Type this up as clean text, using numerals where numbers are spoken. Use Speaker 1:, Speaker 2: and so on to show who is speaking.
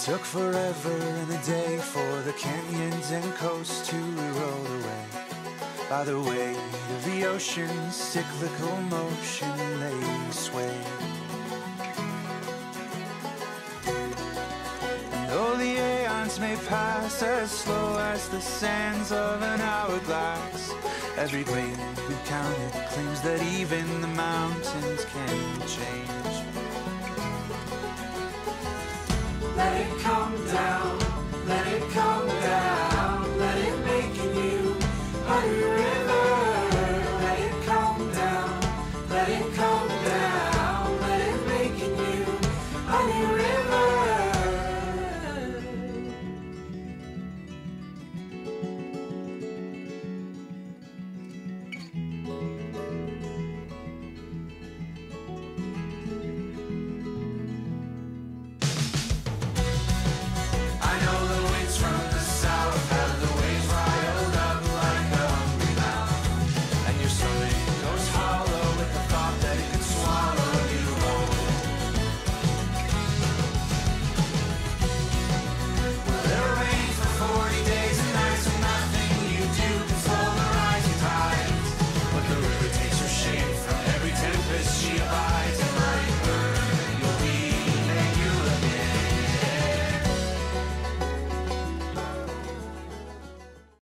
Speaker 1: Took forever and a day for the canyons and coasts to roll away. By the weight of the ocean's cyclical motion they sway. And though the aeons may pass as slow as the sands of an hourglass, every grain we counted claims that even the mountains can change.
Speaker 2: Let it come down.